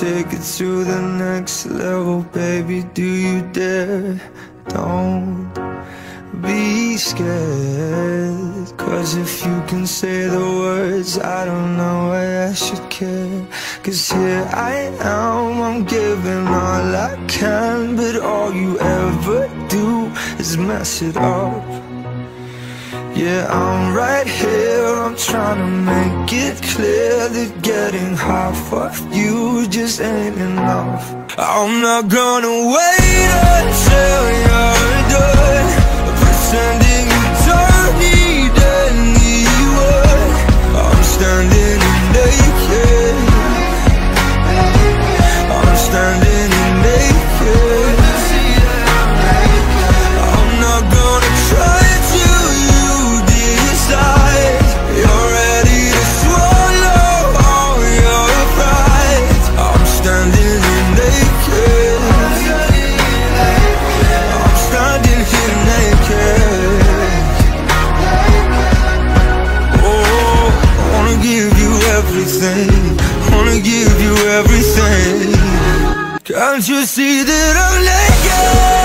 take it to the next level, baby, do you dare? Don't be scared, 'cause if you can say the words, I don't know why I should care. 'Cause here I am, I'm giving all I can, but all you ever do is mess it up. Yeah, I'm right here, I'm trying to make it clear that getting half of you just ain't enough. I'm not gonna wait until you're done pretending you don't need anyone. I'm standing naked, I'm standing naked. I'm not gonna try till you decide you're ready to swallow all your pride. I'm standing naked, I'm standing here naked. Oh, I wanna give you everything, wanna give you everything. Can't you see that I'm naked?